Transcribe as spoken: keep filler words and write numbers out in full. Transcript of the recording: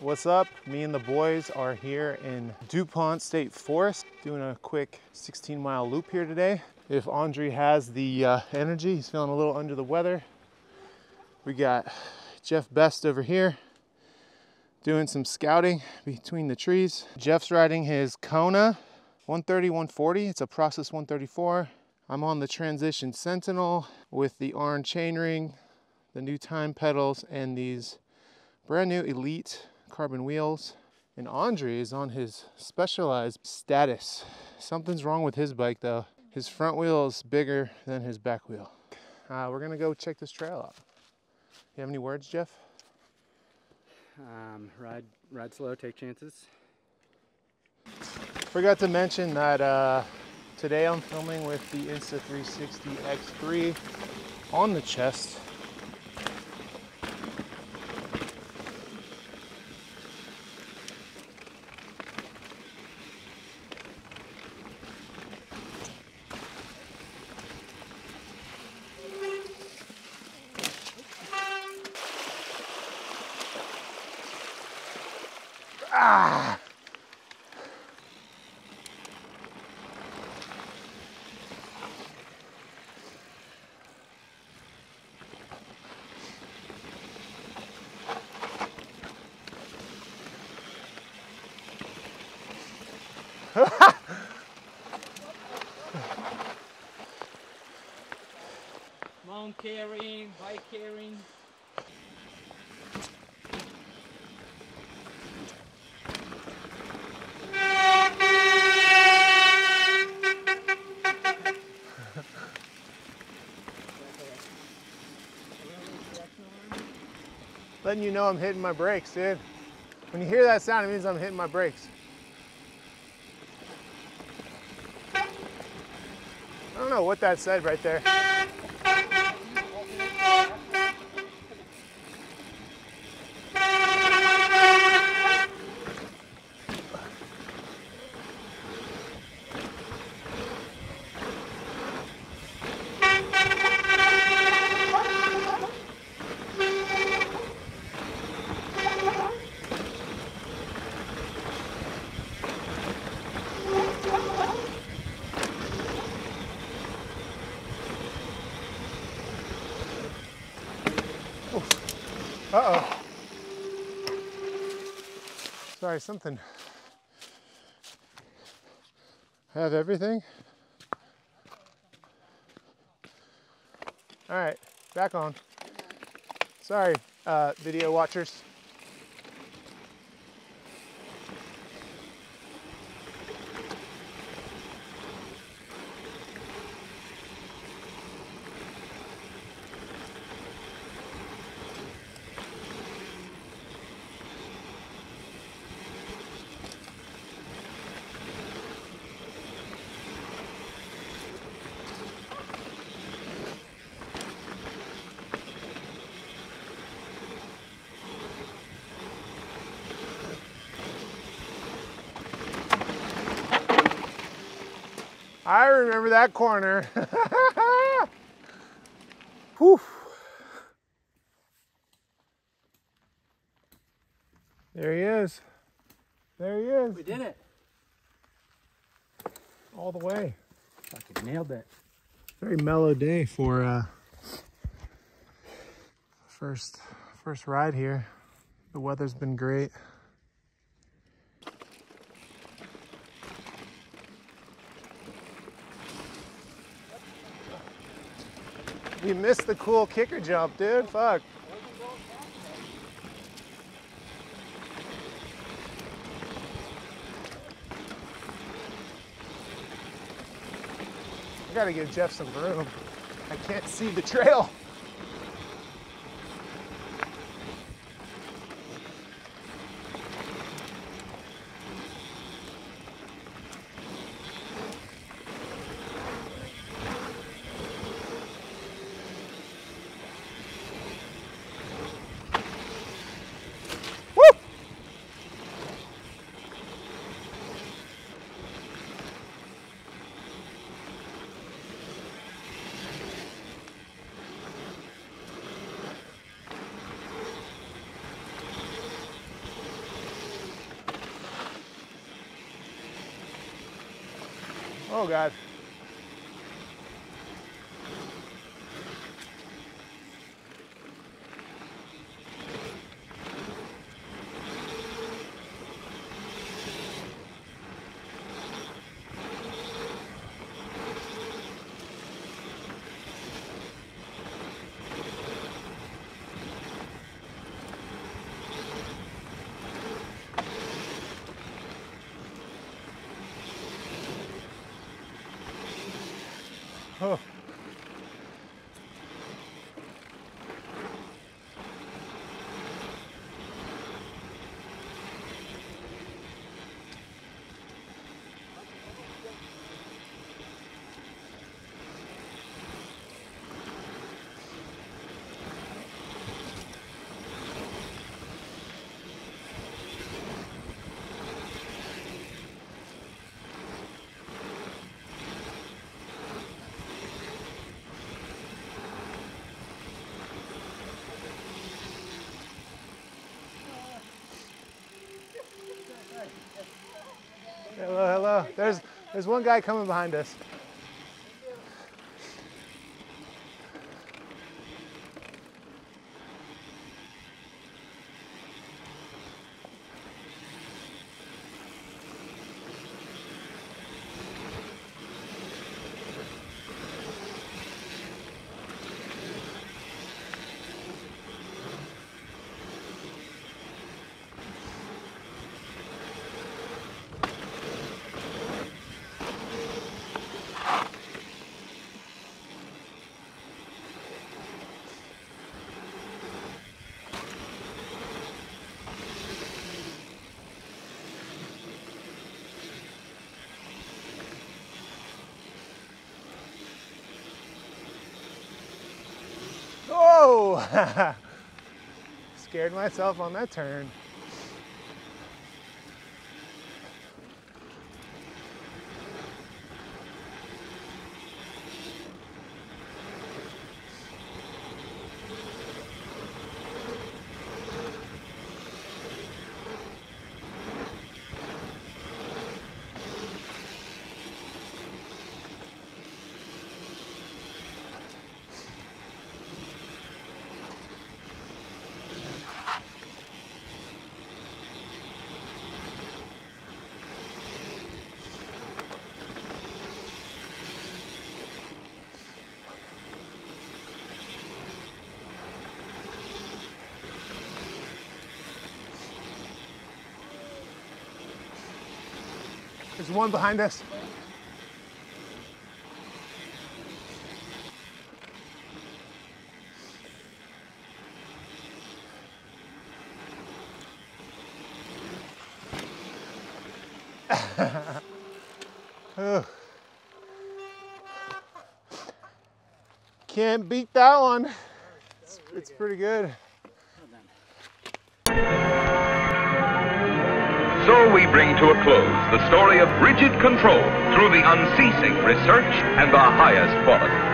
What's up? Me and the boys are here in DuPont State Forest doing a quick sixteen mile loop here today. If Andre has the uh, energy, he's feeling a little under the weather. We got Jeff Best over here doing some scouting between the trees. Jeff's riding his Kona one thirty, one forty. It's a Process one thirty-four. I'm on the Transition Sentinel with the orange chainring, the new time pedals, and these brand new Elite carbon wheels. And Andre is on his Specialized Status. Something's wrong with his bike though. His front wheel is bigger than his back wheel. Uh, we're gonna go check this trail out. You have any words, Jeff? Um, ride, ride slow, take chances. Forgot to mention that uh, today I'm filming with the Insta three sixty X three on the chest. Ah! Mount carrying, bike carrying. Letting you know I'm hitting my brakes, dude. When you hear that sound, it means I'm hitting my brakes. I don't know what that said right there. Uh-oh. Sorry, something. I have everything? All right, back on. Sorry, uh, video watchers. I remember that corner. Whew. There he is. There he is. We did it. All the way. Fucking nailed it. Very mellow day for uh, first first ride here. The weather's been great. You missed the cool kicker jump, dude. Fuck. I gotta give Jeff some room. I can't see the trail. Oh God. Oh. Hello, hello. There's there's one guy coming behind us. Oh! Scared myself on that turn. There's one behind us. Oh. Can't beat that one. It's, it's pretty good. So we bring to a close the story of rigid control through the unceasing research and the highest quality.